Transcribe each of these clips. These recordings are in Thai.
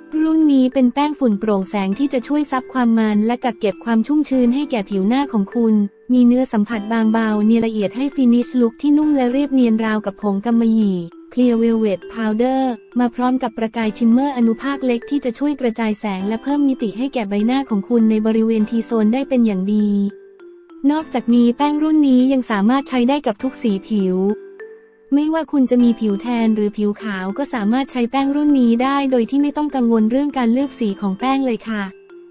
รุ่นนี้เป็นแป้งฝุ่นโปร่งแสงที่จะช่วยซับความมันและกักเก็บความชุ่มชื้นให้แก่ผิวหน้าของคุณมีเนื้อสัมผัสบางเบาเนียนละเอียดให้ฟินิชลุคที่นุ่มและเรียบเนียนราวกับผงกำมะหยี่Clear Velvet Powder มาพร้อมกับประกายชิมเมอร์อนุภาคเล็กที่จะช่วยกระจายแสงและเพิ่มมิติให้แก่ใบหน้าของคุณในบริเวณทีโซนได้เป็นอย่างดีนอกจากนี้แป้งรุ่นนี้ยังสามารถใช้ได้กับทุกสีผิวไม่ว่าคุณจะมีผิวแทนหรือผิวขาวก็สามารถใช้แป้งรุ่นนี้ได้โดยที่ไม่ต้องกังวลเรื่องการเลือกสีของแป้งเลยค่ะ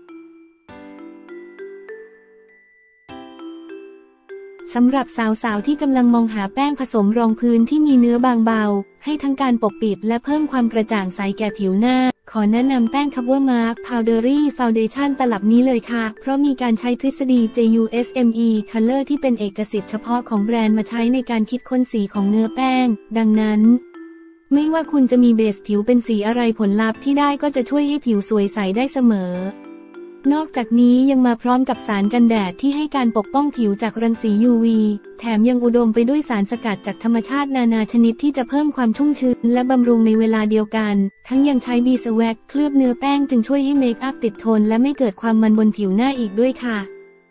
สำหรับสาวๆที่กำลังมองหาแป้งผสมรองพื้นที่มีเนื้อบางเบาให้ทั้งการปกปิดและเพิ่มความกระจ่างใสแก่ผิวหน้าขอแนะนำแป้ง Cover Mark Powdery Foundation ตลับนี้เลยค่ะเพราะมีการใช้ทฤษฎี JUSME Color ที่เป็นเอกสิทธิ์เฉพาะของแบรนด์มาใช้ในการคิดค้นสีของเนื้อแป้งดังนั้นไม่ว่าคุณจะมีเบสผิวเป็นสีอะไรผลลัพธ์ที่ได้ก็จะช่วยให้ผิวสวยใสได้เสมอนอกจากนี้ยังมาพร้อมกับสารกันแดดที่ให้การปกป้องผิวจากรังสี UV แถมยังอุดมไปด้วยสารสกัดจากธรรมชาตินานาชนิดที่จะเพิ่มความชุ่มชื้นและบำรุงในเวลาเดียวกันทั้งยังใช้บีสแว็กเคลือบเนื้อแป้งจึงช่วยให้เมคอัพติดทนและไม่เกิดความมันบนผิวหน้าอีกด้วยค่ะ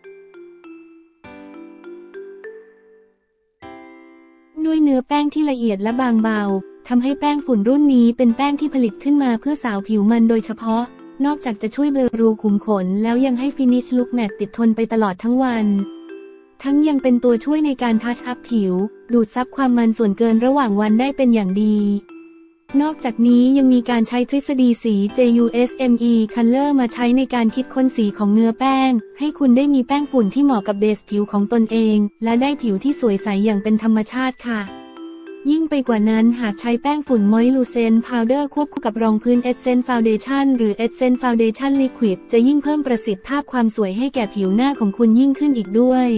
ด้วยเนื้อแป้งที่ละเอียดและบางเบาทำให้แป้งฝุ่นรุ่นนี้เป็นแป้งที่ผลิตขึ้นมาเพื่อสาวผิวมันโดยเฉพาะนอกจากจะช่วยเบลอรูขุมขนแล้วยังให้ฟินิชลุคแมตติดทนไปตลอดทั้งวันทั้งยังเป็นตัวช่วยในการทัชอัพผิวดูดซับความมันส่วนเกินระหว่างวันได้เป็นอย่างดีนอกจากนี้ยังมีการใช้ทฤษฎีสี JUSME Color มาใช้ในการคิดค้นสีของเนื้อแป้งให้คุณได้มีแป้งฝุ่นที่เหมาะกับเบสผิวของตนเองและได้ผิวที่สวยใสอย่างเป็นธรรมชาติค่ะยิ่งไปกว่านั้นหากใช้แป้งฝุ่น Moisturizing Powder ควบคู่กับรองพื้น Essence Foundation หรือ Essence Foundation Liquid จะยิ่งเพิ่มประสิทธิภาพความสวยให้แก่ผิวหน้าของคุณยิ่งขึ้นอีกด้วย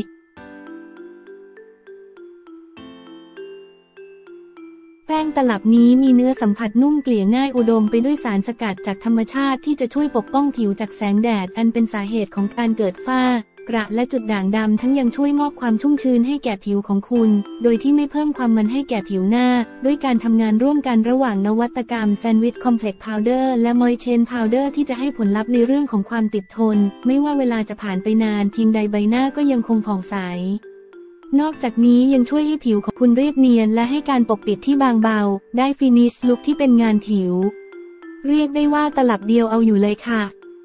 แป้งตลับนี้มีเนื้อสัมผัสนุ่มเกลี่ยง่ายอุดมไปด้วยสารสกัดจากธรรมชาติที่จะช่วยปกป้องผิวจากแสงแดดอันเป็นสาเหตุของการเกิดฝ้ากระและจุดด่างดำทั้งยังช่วยมอบความชุ่มชื้นให้แก่ผิวของคุณโดยที่ไม่เพิ่มความมันให้แก่ผิวหน้าด้วยการทำงานร่วมกันระหว่างนวัตกรรม Sandwich Complex Powder และ Moisture Powder ที่จะให้ผลลัพธ์ในเรื่องของความติดทนไม่ว่าเวลาจะผ่านไปนานเพียงใดใบหน้าก็ยังคงผ่องใสนอกจากนี้ยังช่วยให้ผิวของคุณเรียบเนียนและให้การปกปิดที่บางเบาได้ฟินิชลุคที่เป็นงานผิวเรียกได้ว่าตลับเดียวเอาอยู่เลยค่ะ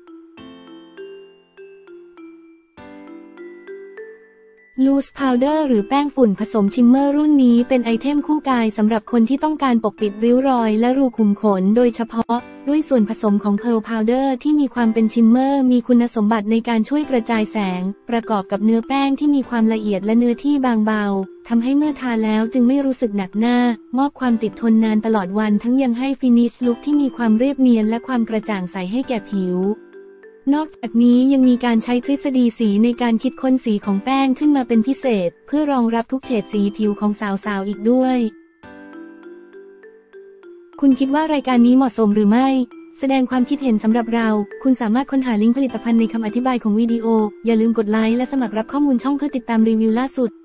Loose Powder หรือแป้งฝุ่นผสมชิมเมอร์รุ่นนี้เป็นไอเทมคู่กายสำหรับคนที่ต้องการปกปิดริ้วรอยและรูขุมขนโดยเฉพาะด้วยส่วนผสมของ Pearl Powder ที่มีความเป็นชิมเมอร์มีคุณสมบัติในการช่วยกระจายแสงประกอบกับเนื้อแป้งที่มีความละเอียดและเนื้อที่บางเบาทำให้เมื่อทาแล้วจึงไม่รู้สึกหนักหน้ามอบความติดทนนานตลอดวันทั้งยังให้ฟินิชลุคที่มีความเรียบเนียนและความกระจ่างใสให้แก่ผิวนอกจากนี้ยังมีการใช้ทฤษฎีสีในการคิดค้นสีของแป้งขึ้นมาเป็นพิเศษเพื่อรองรับทุกเฉดสีผิวของสาวๆอีกด้วยคุณคิดว่ารายการนี้เหมาะสมหรือไม่แสดงความคิดเห็นสำหรับเราคุณสามารถค้นหาลิงก์ผลิตภัณฑ์ในคำอธิบายของวิดีโออย่าลืมกดไลค์และสมัครรับข้อมูลช่องเพื่อติดตามรีวิวล่าสุด